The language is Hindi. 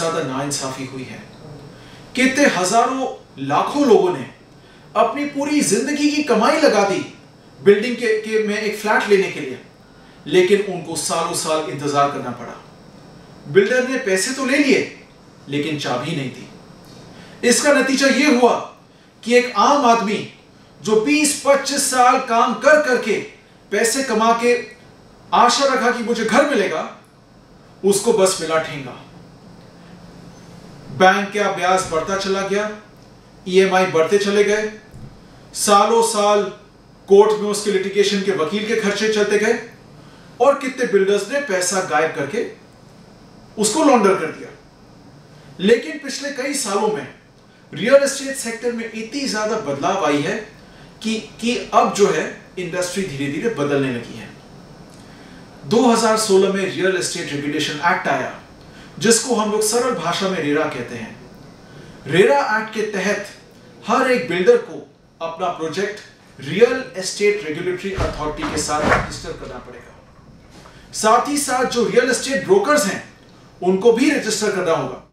ज्यादा नाइंसाफी हुई है। कितने हजारों लाखों लोगों ने अपनी पूरी जिंदगी की कमाई लगा दी बिल्डिंग के में एक फ्लैट लेने के लिए, लेकिन उनको सालों साल इंतजार करना पड़ा। बिल्डर ने पैसे तो ले लिए लेकिन चाबी नहीं दी। इसका नतीजा यह हुआ कि एक आम आदमी जो 20-25 साल काम कर करके पैसे कमा के आशा रखा कि मुझे घर मिलेगा, उसको बस मिला ठेंगा। बैंक का ब्याज बढ़ता चला गया, ईएमआई बढ़ते चले गए, सालों साल कोर्ट में उसके लिटिगेशन के वकील के खर्चे चलते गए, और कितने बिल्डर्स ने पैसा गायब करके उसको लॉन्डर कर दिया। लेकिन पिछले कई सालों में रियल एस्टेट सेक्टर में इतनी ज्यादा बदलाव आई है कि अब जो है इंडस्ट्री धीरे धीरे बदलने लगी है। 2016 में रियल एस्टेट रेगुलेशन एक्ट आया, जिसको हम लोग सरल भाषा में रेरा कहते हैं। रेरा एक्ट के तहत हर एक बिल्डर को अपना project real estate regulatory authority के साथ रजिस्टर करना पड़ेगा। साथ ही साथ जो रियल एस्टेट ब्रोकर्स हैं उनको भी रजिस्टर करना होगा।